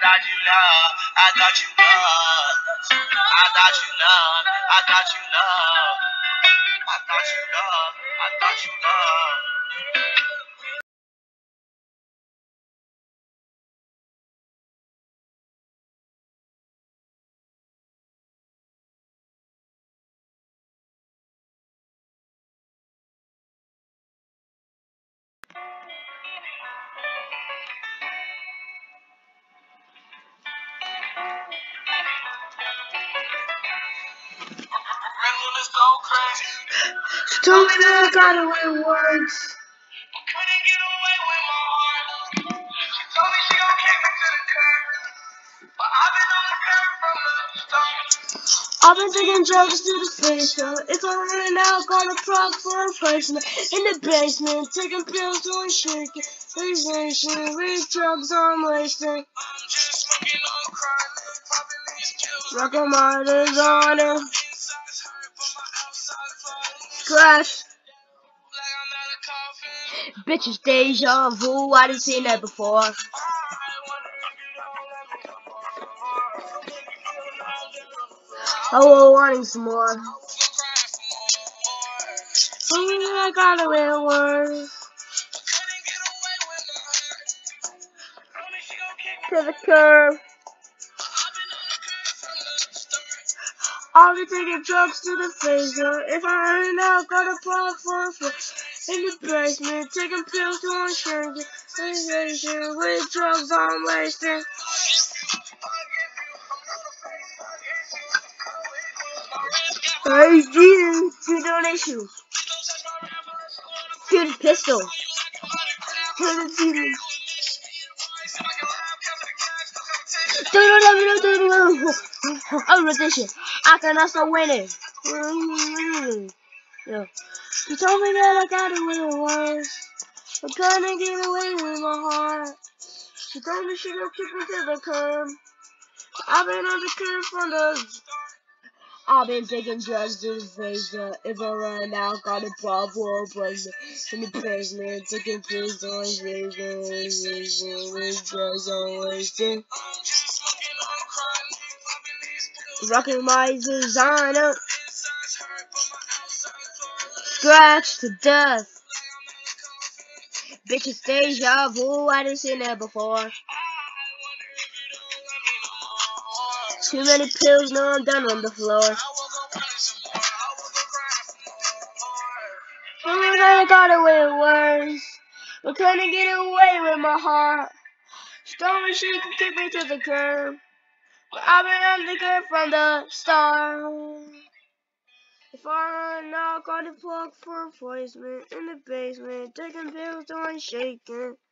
thought you loved, I thought you loved, I thought you loved, I thought you loved, I thought you loved, I thought you loved. She told me that I got away with words. Couldn't get away with my heart. She told me she gon' kick me to the curb, but I've been on the curb from the start. I've been taking drugs to the station. If I run out, got a plug for a person in the basement, taking pills to a shaking. Sensation with drugs I'm wasting. I'm just smoking on crying, popping these pills. Rockin' motors on it. Inside's hurt, but my outside's falling. Scratch. Like I'm at a coffin. Bitches deja vu. I done seen that before. I wonder if you don't let me no more. Make me feel like that. Oh, wanting some more. I'm crying for more. Told me that I got away with words. Couldn't get away with my heart. Told me she gon' kick me To the curb. I've been on the curb from the start. I'll be taking drugs to the face. If I run out, got a plug for a foot. In the basement, taking pills to unshaking. Sensation with drugs I'm wasting. Hey, Jesus, to donation. To the pistol. To the TV. I'm with this shit. I can also win it. Yeah. She told me that I got it with words. I'm trying to get away with my heart. She told me she gonna kick me to the curb. I've been on the curb from the. I've been taking drugs to the face. If I run out, got a problem. In the basement, taking pills on shaking. With drugs I'm wasting. Rocking my designer. Scratch to death. Bitches deja vu, I done seen that before. Too many pills, now I'm done on the floor. I got away with words, but couldn't get away with my heart. She told me she could kick me to the curb, but I've been on the curb from the start. If I run out, got a plug for replacement in the basement, taking pills till I'm shaking.